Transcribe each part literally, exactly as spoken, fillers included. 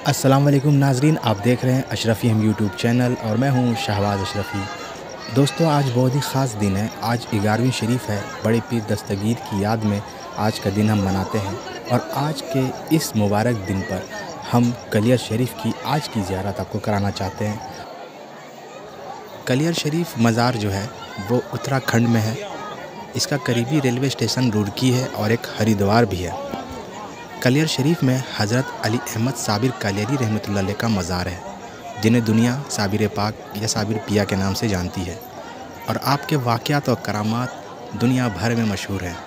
अस्सलाम वालेकुम नाजरीन, आप देख रहे हैं अशरफ़ी हम यूट्यूब चैनल और मैं हूं शहबाज अशरफ़ी। दोस्तों, आज बहुत ही ख़ास दिन है। आज ग्यारहवीं शरीफ है। बड़े पीर दस्तगीर की याद में आज का दिन हम मनाते हैं और आज के इस मुबारक दिन पर हम कलियर शरीफ की आज की ज़ियारत आपको कराना चाहते हैं। कलियर शरीफ मज़ार जो है वो उत्तराखंड में है। इसका करीबी रेलवे स्टेशन रुड़की है और एक हरिद्वार भी है। कलियर शरीफ में हज़रत अली अहमद साबिर कालियरी रहमतुल्लाह अलैह का मज़ार है, जिन्हें दुनिया साबिर पाक या साबिर पिया के नाम से जानती है और आपके वाक़यात और करामात दुनिया भर में मशहूर हैं।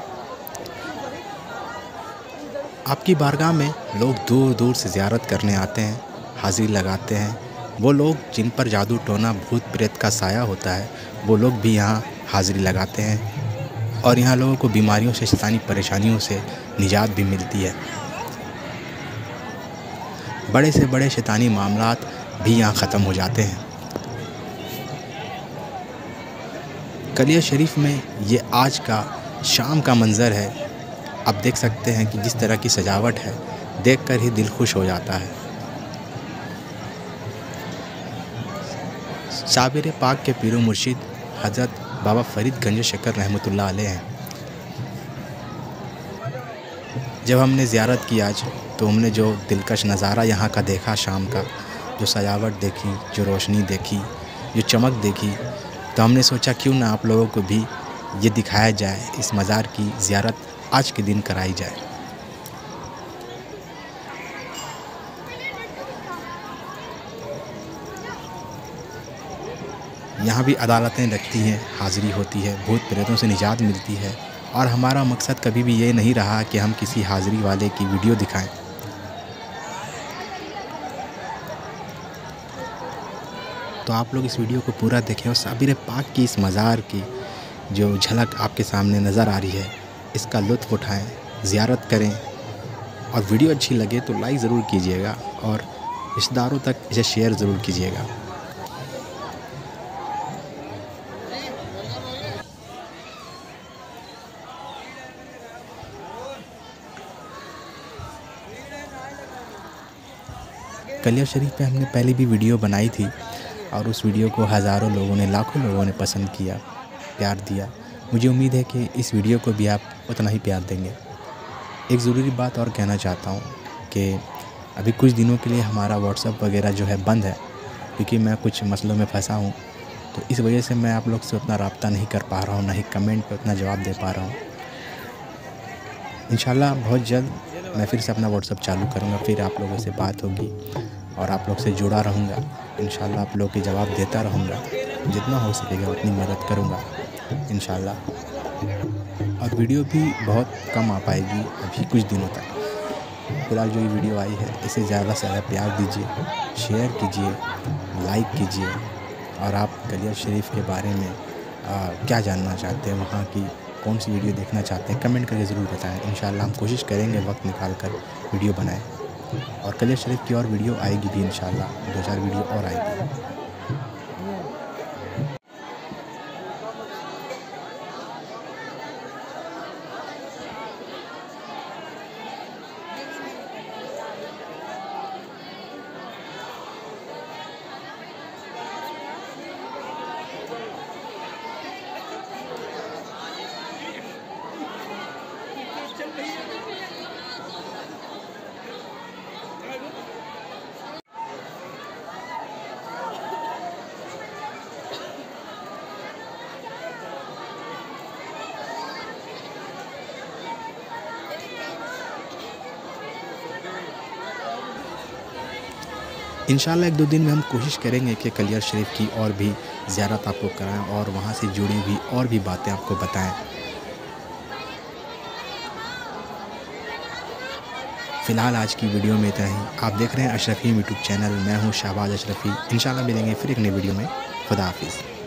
आपकी बारगाह में लोग दूर दूर से ज़ियारत करने आते हैं, हाज़िरी लगाते हैं। वो लोग जिन पर जादू टोना भूत प्रेत का साया होता है, वो लोग भी यहाँ हाज़िरी लगाते हैं और यहाँ लोगों को बीमारियों से, शैतानी परेशानियों से निजात भी मिलती है। बड़े से बड़े शैतानी मामलात भी यहाँ ख़त्म हो जाते हैं। कलियर शरीफ में ये आज का शाम का मंज़र है। आप देख सकते हैं कि जिस तरह की सजावट है, देखकर ही दिल खुश हो जाता है। साबिर पाक के पीरो मुर्शिद हज़रत बाबा फरीद गंज शकर रहमतुल्लाह अलैह हैं। जब हमने ज़ियारत की आज, तो हमने जो दिलकश नज़ारा यहाँ का देखा, शाम का जो सजावट देखी, जो रोशनी देखी, जो चमक देखी, तो हमने सोचा क्यों ना आप लोगों को भी ये दिखाया जाए, इस मज़ार की ज़ियारत आज के दिन कराई जाए। यहाँ भी अदालतें लगती हैं, हाज़िरी होती है, भूत प्रेतों से निजात मिलती है और हमारा मकसद कभी भी ये नहीं रहा कि हम किसी हाज़िरी वाले की वीडियो दिखाएं। तो आप लोग इस वीडियो को पूरा देखें और साबिर पाक की इस मज़ार की जो झलक आपके सामने नज़र आ रही है, इसका लुत्फ़ उठाएं, ज़ियारत करें और वीडियो अच्छी लगे तो लाइक ज़रूर कीजिएगा और रिश्तेदारों तक इसे शेयर ज़रूर कीजिएगा। कलियर शरीफ पे हमने पहले भी वीडियो बनाई थी और उस वीडियो को हज़ारों लोगों ने, लाखों लोगों ने पसंद किया, प्यार दिया। मुझे उम्मीद है कि इस वीडियो को भी आप उतना ही प्यार देंगे। एक ज़रूरी बात और कहना चाहता हूँ कि अभी कुछ दिनों के लिए हमारा व्हाट्सएप वगैरह जो है बंद है, क्योंकि मैं कुछ मसलों में फंसा हूँ। तो इस वजह से मैं आप लोग से उतना रब्ता नहीं कर पा रहा हूँ, ना ही कमेंट पर उतना जवाब दे पा रहा हूँ। इंशाल्लाह बहुत जल्द मैं फिर से अपना व्हाट्सएप चालू करूँगा, फिर आप लोगों से बात होगी और आप लोग से जुड़ा रहूँगा। इंशाल्लाह आप लोग के जवाब देता रहूँगा, जितना हो सकेगा उतनी मदद करूँगा इंशाल्लाह। और वीडियो भी बहुत कम आ पाएगी अभी कुछ दिनों तक। फिलहाल जो ये वीडियो आई है, इसे ज़्यादा से ज़्यादा प्यार दीजिए, शेयर कीजिए, लाइक कीजिए और आप कलियर शरीफ के बारे में आ, क्या जानना चाहते हैं, वहाँ की कौन सी वीडियो देखना चाहते हैं, कमेंट करके ज़रूर बताएं। इंशाल्लाह हम कोशिश करेंगे वक्त निकाल कर वीडियो बनाएं और कलियर शरीफ की और वीडियो आएगी भी इंशाल्लाह, दो चार वीडियो और आएगी। इंशाल्लाह एक दो दिन में हम कोशिश करेंगे कि कलियर शरीफ की और भी ज़ियारत आपको कराएं और वहाँ से जुड़ी हुई और भी बातें आपको बताएं। फ़िलहाल आज की वीडियो में इतना ही। आप देख रहे हैं अशरफ़ी यूट्यूब चैनल, मैं हूँ शहबाज अशरफ़ी। इंशाल्लाह मिलेंगे फिर एक नई वीडियो में। खुदा हाफिज़।